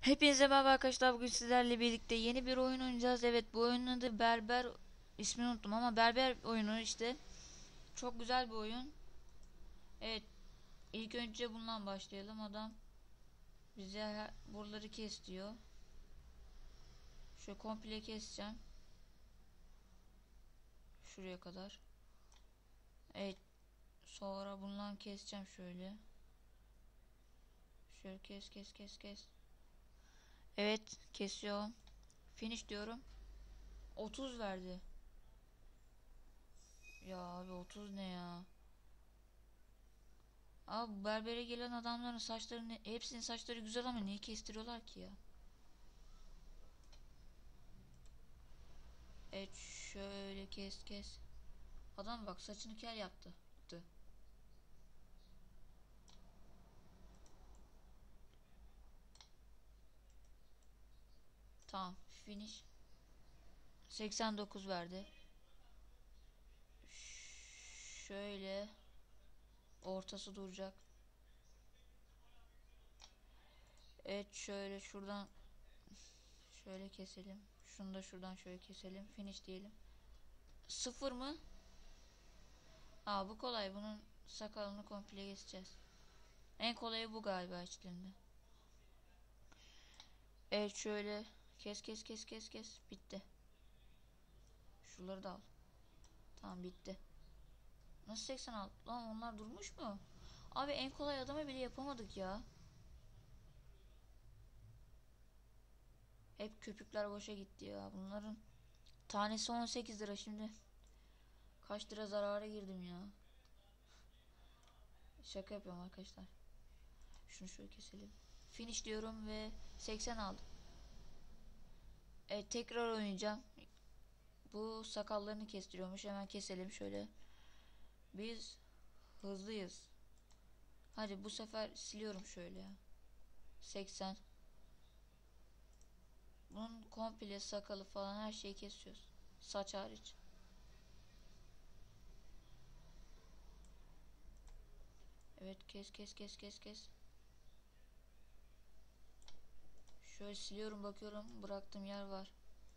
Hepinize merhaba arkadaşlar. Bugün sizlerle birlikte yeni bir oyun oynayacağız. Evet, bu oyunun adı Berber, ismini unuttum ama Berber oyunu işte. Çok güzel bir oyun. Evet, ilk önce bundan başlayalım. Adam bize buraları kes diyor. Şöyle komple keseceğim. Şuraya kadar. Evet, sonra bundan keseceğim şöyle. Şöyle kes kes kes kes. Evet, kesiyorum. Finish diyorum. 30 verdi. Ya abi 30 ne ya? Abi berbere gelen adamların saçlarını, hepsinin saçları güzel ama niye kestiriyorlar ki ya? Evet, şöyle kes kes. Adam bak saçını kel yaptı. Tamam, finish. 89 verdi. Şöyle ortası duracak. Evet, şöyle şuradan şöyle keselim. Şunu da şuradan şöyle keselim. Finish diyelim. Sıfır mı? Aa, bu kolay. Bunun sakalını komple keseceğiz. En kolayı bu galiba içlerinde. Evet, şöyle kes kes kes kes kes. Bitti. Şuraları da al. Tamam, bitti. Nasıl 86? Lan onlar durmuş mu? Abi en kolay adama bile yapamadık ya. Hep köpükler boşa gitti ya. Bunların tanesi 18 lira şimdi. Kaç lira zarara girdim ya. Şaka yapıyorum arkadaşlar. Şunu şöyle keselim. Finish diyorum ve 80 aldım. Evet, tekrar oynayacağım. Bu sakallarını kestiriyormuş. Hemen keselim şöyle. Biz hızlıyız. Hadi bu sefer siliyorum şöyle ya. 80. Bunun komple sakalı falan her şeyi kesiyoruz. Saç hariç. Evet, kes kes kes kes kes. Şöyle siliyorum, bakıyorum bıraktığım yer var.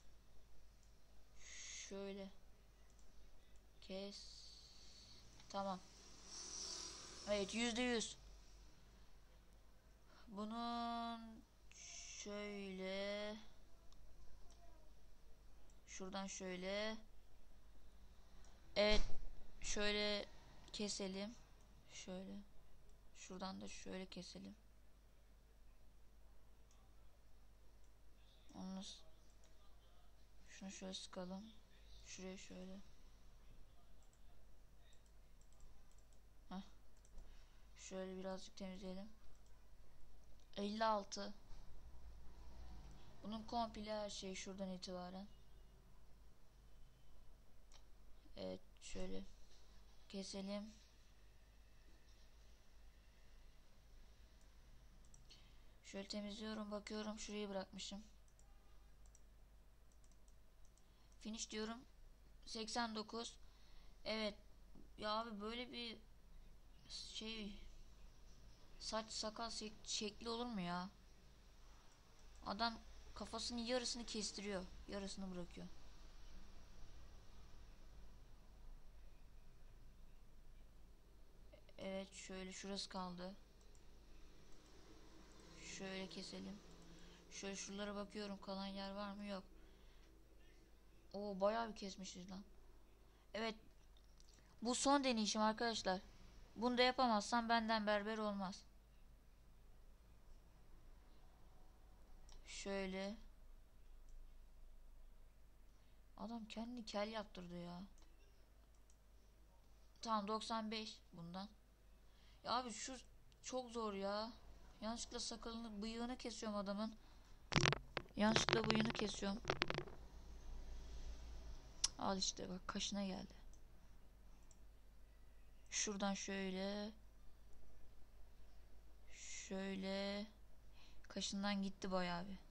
Şöyle kes. Tamam. Evet, %100. Bunun şöyle şuradan şöyle. Evet, şöyle keselim. Şöyle. Şuradan da şöyle keselim. Onu şunu şöyle sıkalım. Şuraya şöyle. Heh. Şöyle birazcık temizleyelim. 56. Bunun komple her şeyi şuradan itibaren. Evet, şöyle keselim. Şöyle temizliyorum, bakıyorum şurayı bırakmışım. Finish diyorum. 89. Evet. Ya abi böyle bir şey, saç sakal şekli olur mu ya? Adam kafasının yarısını kestiriyor. Yarısını bırakıyor. Evet, şöyle şurası kaldı. Şöyle keselim. Şöyle şuralara bakıyorum, kalan yer var mı? Yok. Oo, bayağı bir kesmişiz lan. Evet, bu son deneyişim arkadaşlar. Bunu da yapamazsam benden berber olmaz. Şöyle. Adam kendini kel yaptırdı ya. Tamam, 95 bundan. Ya abi şu çok zor ya. Yanlışlıkla sakalını, bıyığını kesiyorum adamın. Yanlışlıkla bıyığını kesiyorum. Al işte bak, kaşına geldi. Şuradan şöyle. Şöyle. Kaşından gitti bayağı bir.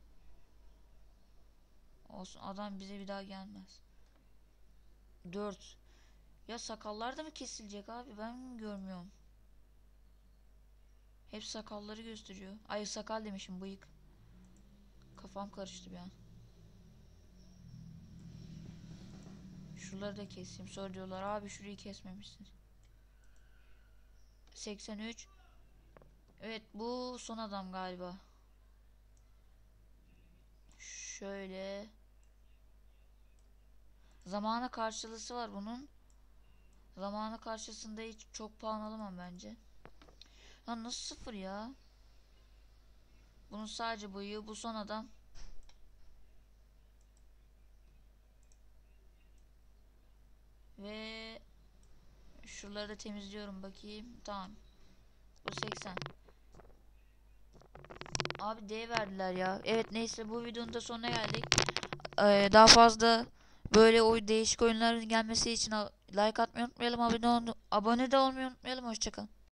Olsun, adam bize bir daha gelmez. 4. Ya sakallar da mı kesilecek abi? Ben mi görmüyorum? Hep sakalları gösteriyor. Ay, sakal demişim, bıyık. Kafam karıştı bir an. Şuraları da keseyim. Sonra diyorlar abi şurayı kesmemişsin. 83. Evet bu son adam galiba. Şöyle. Zamana karşılığı var bunun. Zamanı karşısında hiç çok puan alamam bence. Lan nasıl sıfır ya? Bunun sadece boyu, bu son adam. Ve şuraları da temizliyorum bakayım. Tamam. Bu 80. Abi D verdiler ya. Evet neyse bu videonun da sonuna geldik. Daha fazla böyle değişik oyunların gelmesi için like atmayı unutmayalım. Abone de olmayı unutmayalım. Hoşçakalın.